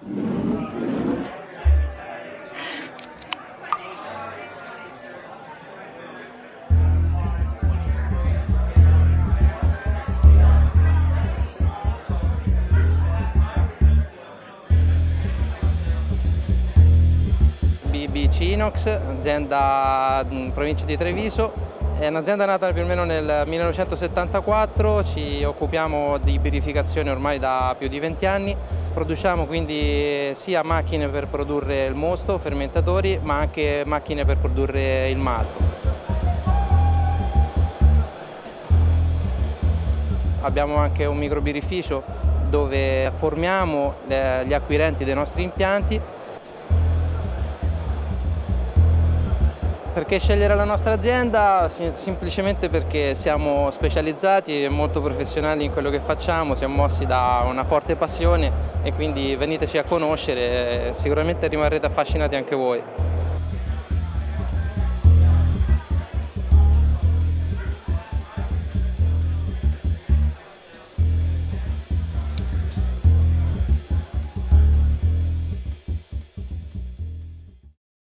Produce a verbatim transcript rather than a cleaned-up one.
B B C Inox, azienda in provincia di Treviso, è un'azienda nata più o meno nel millenovecentosettantaquattro, ci occupiamo di birrificazione ormai da più di venti anni, produciamo quindi sia macchine per produrre il mosto, fermentatori, ma anche macchine per produrre il malto. Abbiamo anche un microbirrificio dove formiamo gli acquirenti dei nostri impianti. Perché scegliere la nostra azienda? Semplicemente perché siamo specializzati e molto professionali in quello che facciamo, siamo mossi da una forte passione e quindi veniteci a conoscere, sicuramente rimarrete affascinati anche voi.